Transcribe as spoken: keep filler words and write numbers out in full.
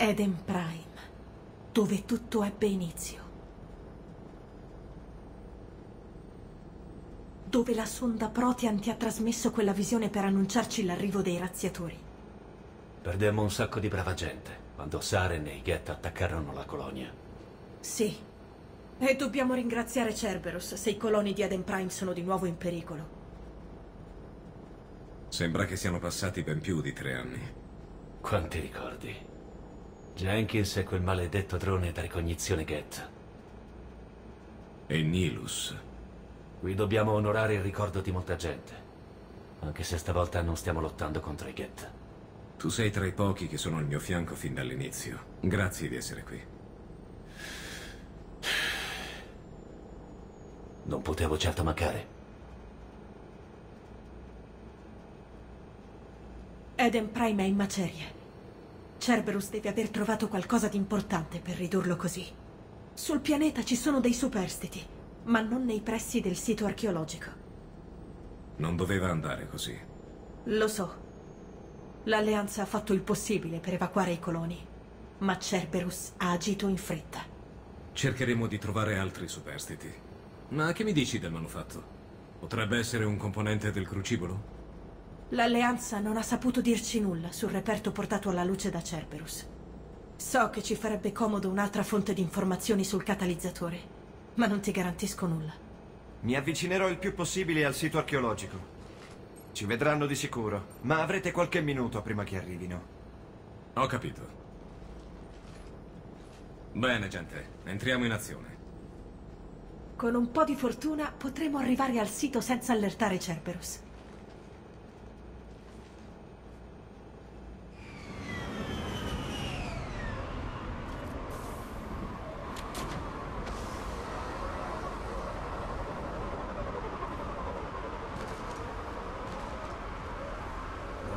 Eden Prime, dove tutto ebbe inizio. Dove la sonda Protean ti ha trasmesso quella visione per annunciarci l'arrivo dei razziatori. Perdemmo un sacco di brava gente quando Saren e i Geth attaccarono la colonia. Sì. E dobbiamo ringraziare Cerberus se i coloni di Eden Prime sono di nuovo in pericolo. Sembra che siano passati ben più di tre anni. Quanti ricordi? Jenkins e quel maledetto drone da ricognizione Geth. E Nilus. Qui dobbiamo onorare il ricordo di molta gente. Anche se stavolta non stiamo lottando contro i Geth. Tu sei tra i pochi che sono al mio fianco fin dall'inizio. Grazie di essere qui. Non potevo certo mancare. Eden Prime è in macerie. Cerberus deve aver trovato qualcosa di importante per ridurlo così. Sul pianeta ci sono dei superstiti, ma non nei pressi del sito archeologico. Non doveva andare così. Lo so. L'Alleanza ha fatto il possibile per evacuare i coloni, ma Cerberus ha agito in fretta. Cercheremo di trovare altri superstiti. Ma che mi dici del manufatto? Potrebbe essere un componente del crucibolo? L'Alleanza non ha saputo dirci nulla sul reperto portato alla luce da Cerberus. So che ci farebbe comodo un'altra fonte di informazioni sul catalizzatore, ma non ti garantisco nulla. Mi avvicinerò il più possibile al sito archeologico. Ci vedranno di sicuro, ma avrete qualche minuto prima che arrivino. Ho capito. Bene, gente, entriamo in azione. Con un po' di fortuna potremo arrivare al sito senza allertare Cerberus.